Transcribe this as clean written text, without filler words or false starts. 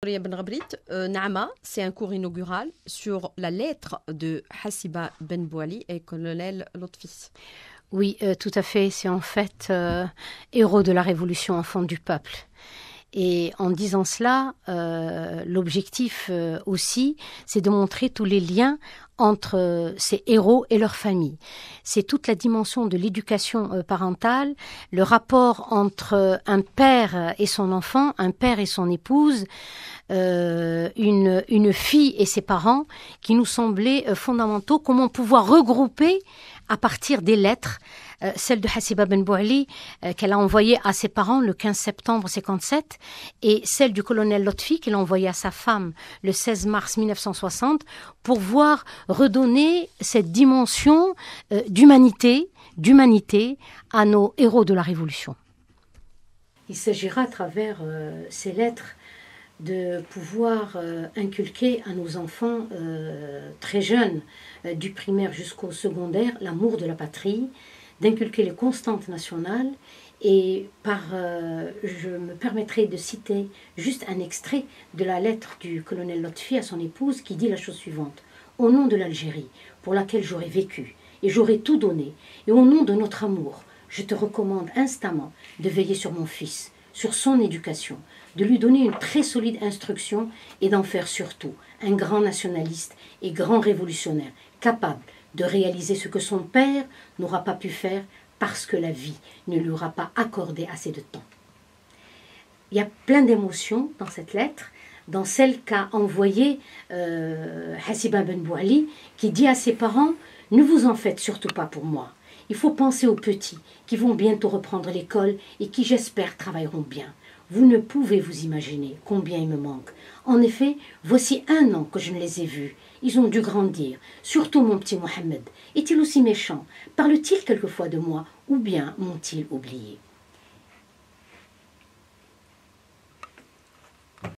Ben Rabrit, Naama, c'est un cours inaugural sur la lettre de Hassiba Ben Bouali et colonel Lotfi. Oui, tout à fait. C'est en fait héros de la Révolution, enfant du peuple. Et en disant cela, l'objectif aussi, c'est de montrer tous les liens entre ces héros et leur famille. C'est toute la dimension de l'éducation parentale, le rapport entre un père et son enfant, un père et son épouse, une fille et ses parents, qui nous semblaient fondamentaux. Comment pouvoir regrouper à partir des lettres, celle de Hassiba Ben Bouali qu'elle a envoyée à ses parents le 15 septembre 57 et celle du colonel Lotfi qu'elle a envoyée à sa femme le 16 mars 1960 pour voir redonner cette dimension d'humanité à nos héros de la Révolution. Il s'agira à travers ces lettres de pouvoir inculquer à nos enfants très jeunes, du primaire jusqu'au secondaire, l'amour de la patrie, d'inculquer les constantes nationales. Et je me permettrai de citer juste un extrait de la lettre du colonel Lotfi à son épouse qui dit la chose suivante. Au nom de l'Algérie, pour laquelle j'aurais vécu et j'aurais tout donné, et au nom de notre amour, je te recommande instamment de veiller sur mon fils, sur son éducation, de lui donner une très solide instruction et d'en faire surtout un grand nationaliste et grand révolutionnaire, capable de réaliser ce que son père n'aura pas pu faire parce que la vie ne lui aura pas accordé assez de temps. Il y a plein d'émotions dans cette lettre, dans celle qu'a envoyée Hassiba Ben Bouali, qui dit à ses parents « Ne vous en faites surtout pas pour moi. Il faut penser aux petits qui vont bientôt reprendre l'école et qui, j'espère, travailleront bien. Vous ne pouvez vous imaginer combien il me manque. En effet, voici 1 an que je ne les ai vus. Ils ont dû grandir. Surtout mon petit Mohamed. Est-il aussi méchant? Parle-t-il quelquefois de moi ou bien m'ont-ils oublié ?»